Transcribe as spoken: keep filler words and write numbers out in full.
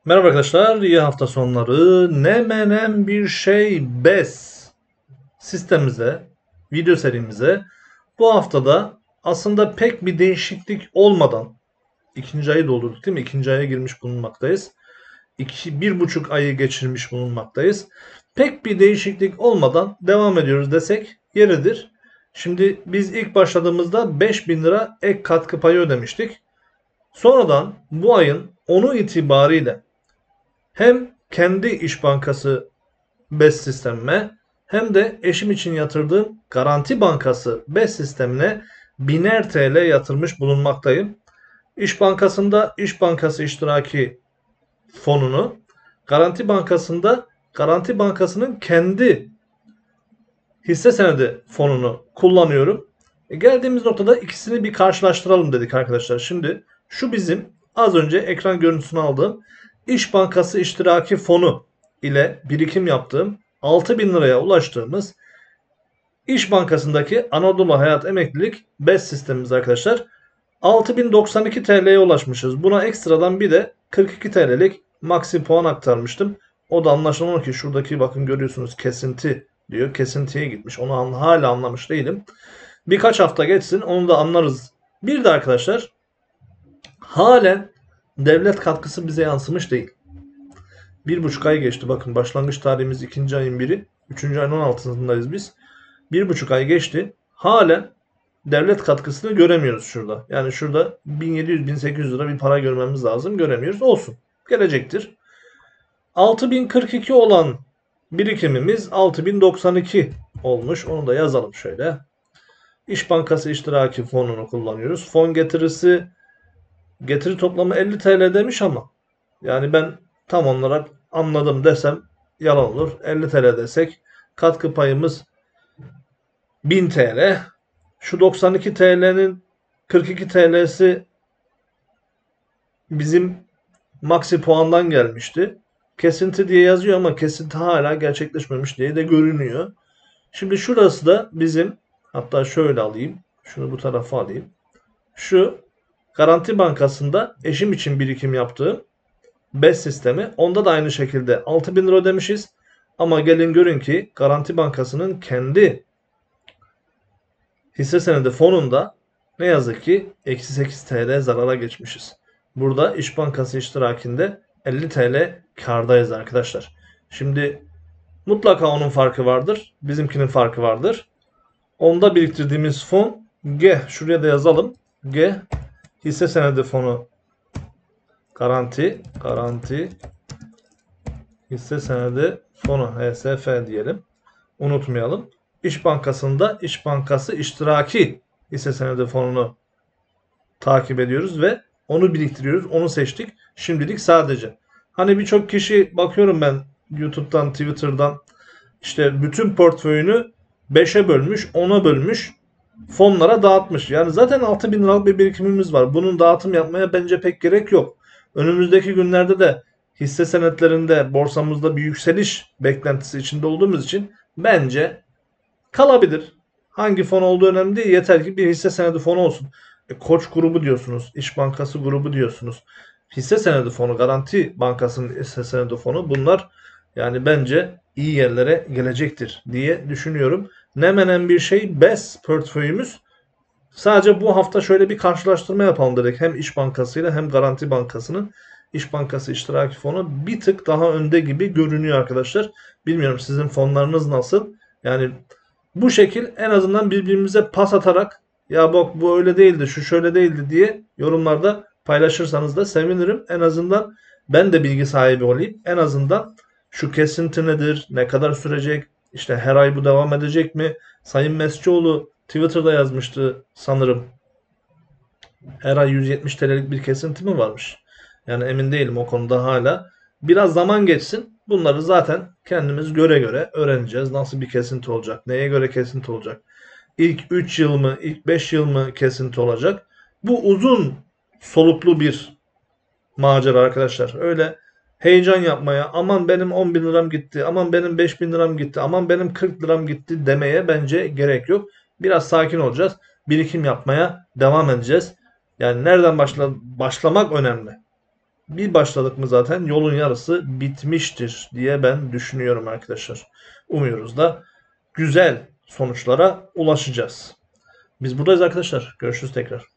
Merhaba arkadaşlar, iyi hafta sonları. Ne menem bir şey bes sistemimize, video serimize bu haftada aslında pek bir değişiklik olmadan ikinci ayı doldurduk değil mi? İkinci aya girmiş bulunmaktayız. İki, bir buçuk ayı geçirmiş bulunmaktayız. Pek bir değişiklik olmadan devam ediyoruz desek yeridir. Şimdi biz ilk başladığımızda beş bin lira ek katkı payı ödemiştik. Sonradan bu ayın onu itibariyle hem kendi İş Bankası BES sistemime hem de eşim için yatırdığım Garanti Bankası BES sistemine biner T L yatırmış bulunmaktayım. İş Bankası'nda İş Bankası iştiraki fonunu, Garanti Bankası'nda Garanti Bankası'nın kendi hisse senedi fonunu kullanıyorum. E geldiğimiz noktada ikisini bir karşılaştıralım dedik arkadaşlar. Şimdi şu bizim az önce ekran görüntüsünü aldığım İş Bankası iştiraki fonu ile birikim yaptığım altı bin liraya ulaştığımız İş Bankası'ndaki Anadolu Hayat Emeklilik BES sistemimiz arkadaşlar. altı bin doksan iki T L'ye ulaşmışız. Buna ekstradan bir de kırk iki T L'lik maksi puan aktarmıştım. O da anlaşılan ki şuradaki bakın görüyorsunuz kesinti diyor. Kesintiye gitmiş. Onu hala anlamış değilim. Birkaç hafta geçsin onu da anlarız. Bir de arkadaşlar halen devlet katkısı bize yansımış değil. Bir buçuk ay geçti. Bakın başlangıç tarihimiz ikinci ayın biri. Üçüncü ayın on altısındayız biz. Bir buçuk ay geçti. Halen devlet katkısını göremiyoruz şurada. Yani şurada bin yedi yüz bin sekiz yüz lira bir para görmemiz lazım. Göremiyoruz. Olsun. Gelecektir. altı bin kırk iki olan birikimimiz altı bin doksan iki olmuş. Onu da yazalım şöyle. İş Bankası iştiraki fonunu kullanıyoruz. Fon getirisi getiri toplamı elli T L demiş ama yani ben tam olarak anladım desem yalan olur. elli T L desek katkı payımız bin T L. Şu doksan iki T L'nin kırk iki T L'si bizim maksi puandan gelmişti. Kesinti diye yazıyor ama kesinti hala gerçekleşmemiş diye de görünüyor. Şimdi şurası da bizim, hatta şöyle alayım. Şunu bu tarafa alayım. Şu Garanti Bankası'nda eşim için birikim yaptığım BES sistemi. Onda da aynı şekilde altı bin lira ödemişiz. Ama gelin görün ki Garanti Bankası'nın kendi hisse senedi fonunda ne yazık ki eksi sekiz T L zarara geçmişiz. Burada İş Bankası iştirakinde elli T L kardayız arkadaşlar. Şimdi mutlaka onun farkı vardır. Bizimkinin farkı vardır. Onda biriktirdiğimiz fon G. Şuraya da yazalım. G hisse senedi fonu garanti garanti hisse senedi fonu H S F diyelim. Unutmayalım. İş Bankası'nda İş Bankası iştiraki hisse senedi fonunu takip ediyoruz ve onu biriktiriyoruz. Onu seçtik. Şimdilik sadece. Hani birçok kişi bakıyorum ben YouTube'dan, Twitter'dan işte bütün portföyünü beşe bölmüş, ona bölmüş, fonlara dağıtmış. Yani zaten altı bin liralık bir birikimimiz var. Bunun dağıtım yapmaya bence pek gerek yok. Önümüzdeki günlerde de hisse senetlerinde borsamızda bir yükseliş beklentisi içinde olduğumuz için bence kalabilir. Hangi fon olduğu önemli değil. Yeter ki bir hisse senedi fonu olsun. E, Koç grubu diyorsunuz. İş Bankası grubu diyorsunuz. Hisse senedi fonu, Garanti Bankası'nın hisse senedi fonu. Bunlar yani bence iyi yerlere gelecektir diye düşünüyorum. Ne menen bir şey BES portföyümüz. Sadece bu hafta şöyle bir karşılaştırma yapalım dedik. Hem İş Bankası ile hem Garanti Bankası'nın İş Bankası iştiraki fonu bir tık daha önde gibi görünüyor arkadaşlar. Bilmiyorum sizin fonlarınız nasıl? Yani bu şekil en azından birbirimize pas atarak ya bak bu öyle değildi, şu şöyle değildi diye yorumlarda paylaşırsanız da sevinirim. En azından ben de bilgi sahibi olayım. En azından şu kesinti nedir, ne kadar sürecek, işte her ay bu devam edecek mi? Sayın Mescioğlu Twitter'da yazmıştı sanırım. Her ay yüz yetmiş T L'lik bir kesinti mi varmış? Yani emin değilim o konuda hala. Biraz zaman geçsin. Bunları zaten kendimiz göre göre öğreneceğiz. Nasıl bir kesinti olacak? Neye göre kesinti olacak? İlk üç yıl mı, ilk beş yıl mı kesinti olacak? Bu uzun soluklu bir macera arkadaşlar. Öyle heyecan yapmaya, aman benim on bin liram gitti, aman benim beş bin liram gitti, aman benim kırk liram gitti demeye bence gerek yok. Biraz sakin olacağız. Birikim yapmaya devam edeceğiz. Yani nereden başla başlamak önemli. bir başladık mı zaten yolun yarısı bitmiştir diye ben düşünüyorum arkadaşlar. Umuyoruz da güzel sonuçlara ulaşacağız. Biz buradayız arkadaşlar. Görüşürüz tekrar.